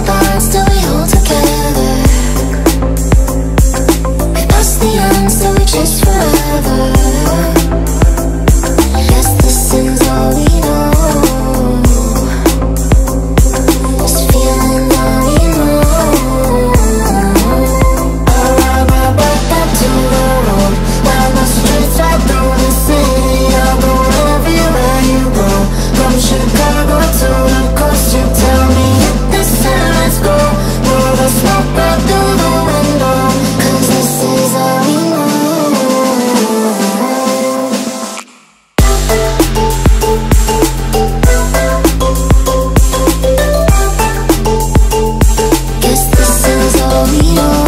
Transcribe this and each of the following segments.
apart, still we hold together. We passed the end, still we chase forever. Guess this is all we know. This feeling all we know. I'll ride my bike up to the road, down the streets right through the city. I'll go everywhere you go, from Chicago to the coast. You tell me hit this and let's go. Blow the smoke right through the window, 'cause this is all we know. Guess this is all we know.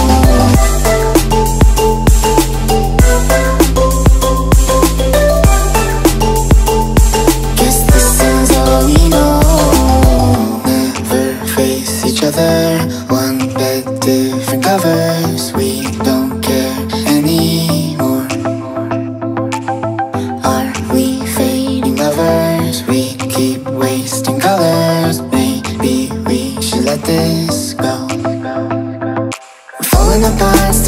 Guess this is all we know. Never face each other, one bed, different covers. We don't care anymore. Are we fading lovers? We keep wasting colors. Maybe we should let this go. We're falling apart.